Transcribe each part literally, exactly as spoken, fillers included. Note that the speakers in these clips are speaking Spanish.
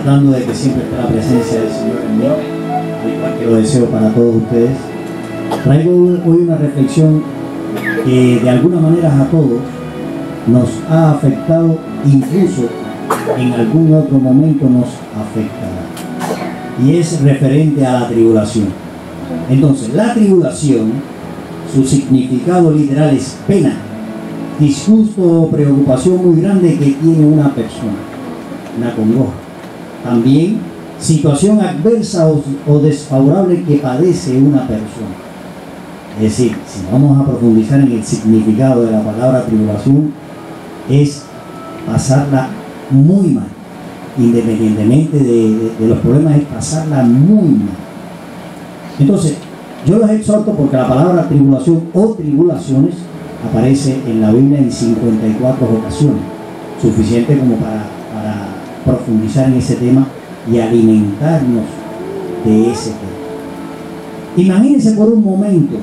tratando de que siempre esté la presencia del Señor en mí, al igual que lo deseo para todos ustedes. Traigo hoy una reflexión que de alguna manera a todos nos ha afectado, incluso en algún otro momento nos afectará, y es referente a la tribulación. Entonces, la tribulación, su significado literal es pena, disgusto o preocupación muy grande que tiene una persona, una congoja. También situación adversa o, o desfavorable que padece una persona. Es decir, si vamos a profundizar en el significado de la palabra tribulación, es pasarla muy mal, independientemente de, de, de los problemas, es pasarla muy mal. Entonces, yo los exhorto porque la palabra tribulación o tribulaciones aparece en la Biblia en cincuenta y cuatro ocasiones, suficiente como para, para profundizar en ese tema y alimentarnos de ese tema. Imagínense por un momento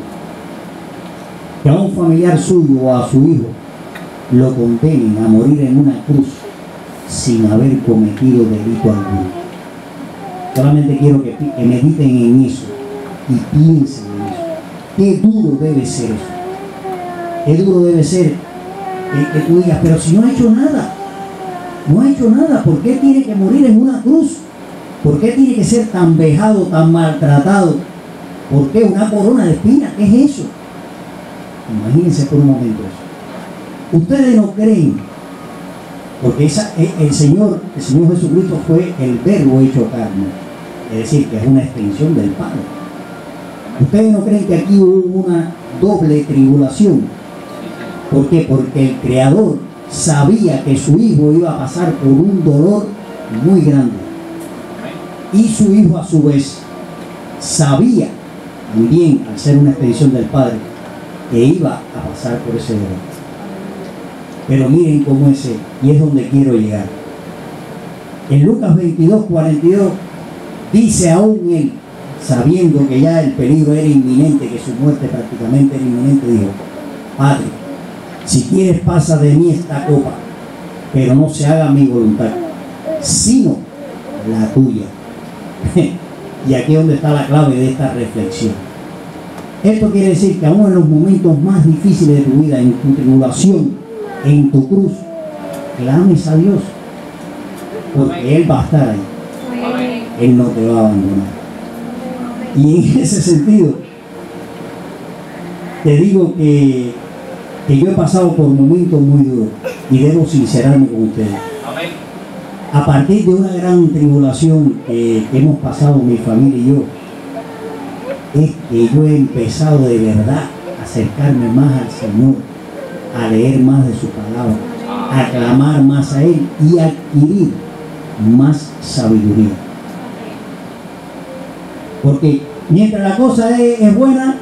que a un familiar suyo o a su hijo lo condenen a morir en una cruz sin haber cometido delito alguno. Solamente quiero que, que mediten en eso y piensen en eso. Qué duro debe ser eso. Qué duro debe ser que, que tú digas, pero si no ha hecho nada, no ha hecho nada, ¿por qué tiene que morir en una cruz? ¿Por qué tiene que ser tan vejado, tan maltratado? ¿Por qué una corona de espinas? ¿Qué es eso? Imagínense por un momento eso. Ustedes no creen, porque esa, el, Señor, el Señor Jesucristo fue el verbo hecho carne, es decir, que es una extensión del Padre. Ustedes no creen que aquí hubo una doble tribulación. ¿Por qué? Porque el Creador sabía que su hijo iba a pasar por un dolor muy grande, y su hijo a su vez sabía también, al ser una expedición del Padre, que iba a pasar por ese dolor. Pero miren cómo es él, y es donde quiero llegar. En Lucas veintidós, cuarenta y dos dice aún él, sabiendo que ya el peligro era inminente, que su muerte prácticamente era inminente, dijo: Padre, si quieres pasa de mí esta copa, pero no se haga mi voluntad, sino la tuya. Y aquí es donde está la clave de esta reflexión. Esto quiere decir que aún en los momentos más difíciles de tu vida, en tu tribulación, en tu cruz, clames a Dios, porque Él va a estar ahí. Él no te va a abandonar. Y en ese sentido, te digo que, que yo he pasado por momentos muy duros y debo sincerarme con ustedes. A partir de una gran tribulación que, que hemos pasado mi familia y yo, es que yo he empezado de verdad a acercarme más al Señor, a leer más de su palabra, a clamar más a Él y a adquirir más sabiduría. Porque mientras la cosa es, es buena,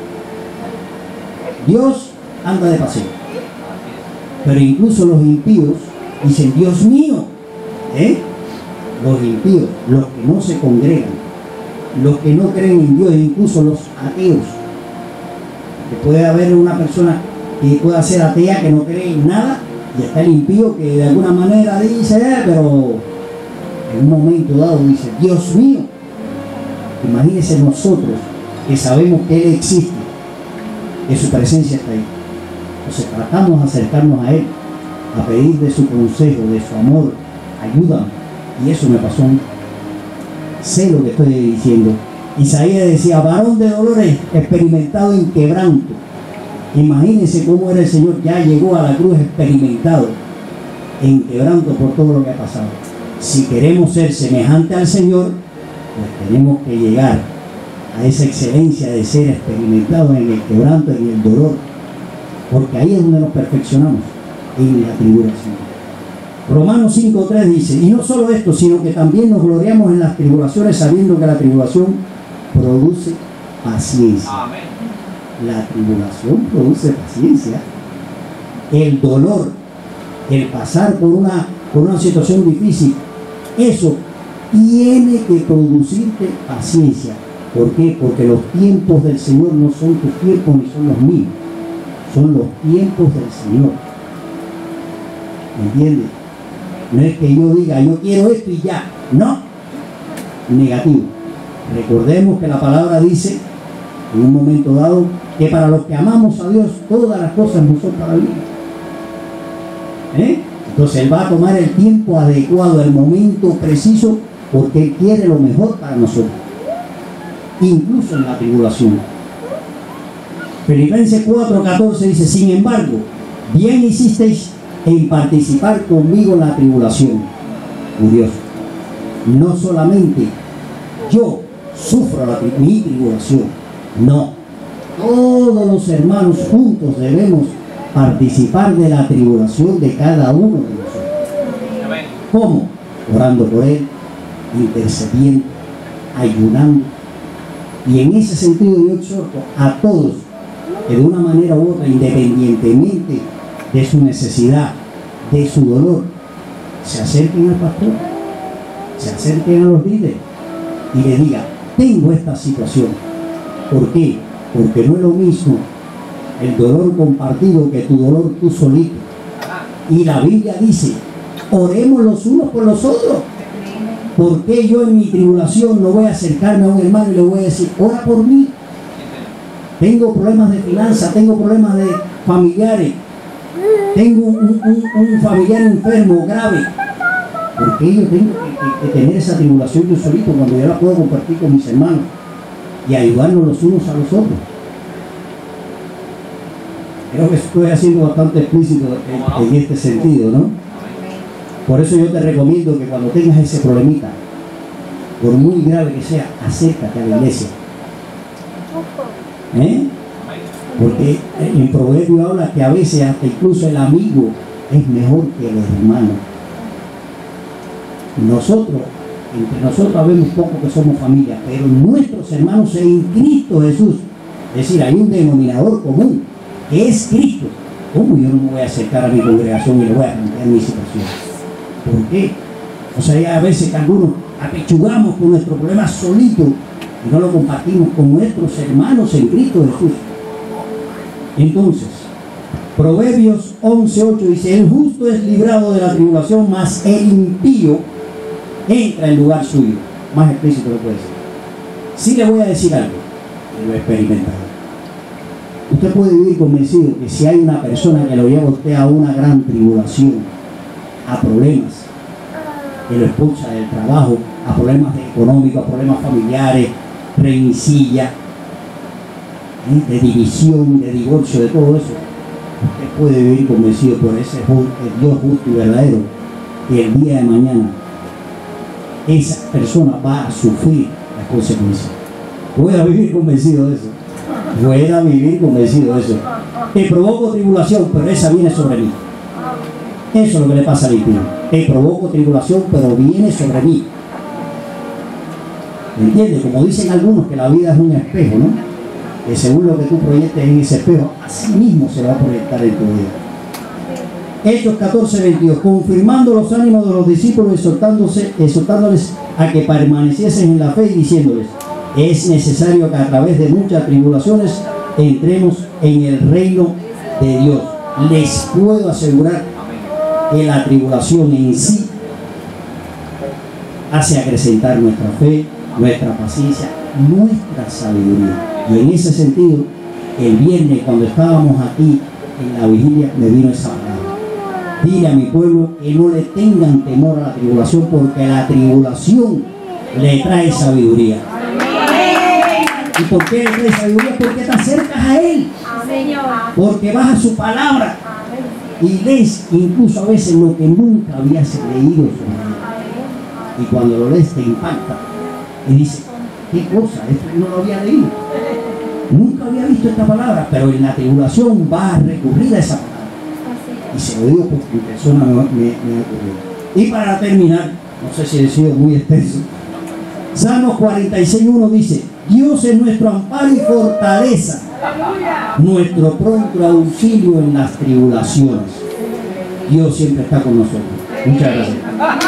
Dios anda de paseo. Pero incluso los impíos dicen: Dios mío, ¿eh? Los impíos, los que no se congregan, los que no creen en Dios, incluso los ateos. Que puede haber una persona que pueda ser atea, que no cree en nada, y está el impío que de alguna manera dice, eh, pero en un momento dado dice: Dios mío. Imagínense nosotros que sabemos que Él existe, que su presencia está ahí. Entonces tratamos de acercarnos a Él, a pedir de su consejo, de su amor, ayuda. Y eso me pasó a mí. Sé lo que estoy diciendo. Isaías decía: varón de dolores, experimentado en quebranto. Imagínense cómo era el Señor. Ya llegó a la cruz experimentado en quebranto por todo lo que ha pasado. Si queremos ser semejante al Señor, pues tenemos que llegar a esa excelencia de ser experimentados en el quebranto, en el dolor, porque ahí es donde nos perfeccionamos, en la tribulación. Romanos cinco tres dice: y no solo esto, sino que también nos gloriamos en las tribulaciones, sabiendo que la tribulación produce paciencia. Amén. La tribulación produce paciencia. El dolor, el pasar por una, por una situación difícil, eso tiene que producirte paciencia. ¿Por qué? Porque los tiempos del Señor no son tus tiempos ni son los míos, son los tiempos del Señor. ¿Me entiendes? No es que yo diga: yo quiero esto y ya. No, negativo. Recordemos que la palabra dice, en un momento dado, que para los que amamos a Dios, todas las cosas no son para bien. ¿Eh? Entonces Él va a tomar el tiempo adecuado, el momento preciso, porque Él quiere lo mejor para nosotros, incluso en la tribulación. Filipenses cuatro catorce dice: sin embargo, bien hicisteis en participar conmigo en la tribulación. Curioso. No solamente yo sufro la, mi tribulación, no. Todos los hermanos juntos debemos participar de la tribulación de cada uno de nosotros. ¿Cómo? Orando por Él, intercediendo, ayunando. Y en ese sentido yo exhorto a todos que de una manera u otra, independientemente de su necesidad, de su dolor, se acerquen al pastor, se acerquen a los líderes y le digan: tengo esta situación. ¿Por qué? Porque no es lo mismo el dolor compartido que tu dolor tú solito. Y la Biblia dice: oremos los unos por los otros. ¿Por qué yo en mi tribulación no voy a acercarme a un hermano y le voy a decir: ora por mí? Tengo problemas de finanzas, tengo problemas de familiares, tengo un, un, un familiar enfermo grave. ¿Por qué yo tengo que, que, que tener esa tribulación yo solito cuando yo la puedo compartir con mis hermanos y ayudarnos los unos a los otros? Creo que estoy haciendo bastante explícito en, en este sentido, ¿no? Por eso yo te recomiendo que cuando tengas ese problemita, por muy grave que sea, acércate a la iglesia. ¿Eh? Porque en Proverbio habla que a veces hasta incluso el amigo es mejor que el hermano. Nosotros, entre nosotros sabemos poco que somos familia, pero nuestros hermanos en Cristo Jesús, es decir, hay un denominador común, que es Cristo. ¿Cómo yo no me voy a acercar a mi congregación y le voy a plantear mi situación? ¿Por qué? O sea, ya a veces que algunos apechugamos con nuestro problema solito y no lo compartimos con nuestros hermanos en Cristo Jesús. Entonces, Proverbios once ocho dice: el justo es librado de la tribulación, mas el impío entra en lugar suyo. Más explícito lo puede decir. Sí le voy a decir algo, y lo he experimentado. Usted puede vivir convencido que si hay una persona que lo lleva a usted a una gran tribulación, a problemas, que lo expulsa del trabajo, a problemas económicos, a problemas familiares, rencilla, ¿eh? de división, de divorcio, de todo eso, usted puede vivir convencido por ese Dios justo y verdadero, que el día de mañana esa persona va a sufrir las consecuencias. Pueda vivir convencido de eso. Pueda vivir convencido de eso. Te provoco tribulación, pero esa viene sobre mí. Eso es lo que le pasa al impío. Te provoco tribulación, pero viene sobre mí. ¿Me entiendes? Como dicen algunos, que la vida es un espejo, ¿no? Que según lo que tú proyectes en ese espejo, así mismo se va a proyectar en tu vida. Hechos catorce veintidós: confirmando los ánimos de los discípulos, exhortándose, exhortándoles a que permaneciesen en la fe y diciéndoles: es necesario que a través de muchas tribulaciones entremos en el reino de Dios. Les puedo asegurar que la tribulación en sí hace acrecentar nuestra fe, nuestra paciencia, nuestra sabiduría. Y en ese sentido, el viernes cuando estábamos aquí en la vigilia, me vino esa palabra: dile a mi pueblo que no le tengan temor a la tribulación, porque la tribulación le trae sabiduría. ¿Y por qué le trae sabiduría? Porque te acercas a Él, porque vas a su palabra y lees incluso a veces lo que nunca habías leído sobre Él. Y cuando lo lees te impacta y dices: ¿qué cosa? Esto no lo había leído, nunca había visto esta palabra. Pero en la tribulación va a recurrir a esa palabra. Y se lo digo porque mi persona me, me, me ha ocurrido. Y para terminar, no sé si he sido muy extenso, Salmos cuarenta y seis uno dice: Dios es nuestro amparo y fortaleza, nuestro pronto auxilio en las tribulaciones. Dios siempre está con nosotros. Muchas gracias.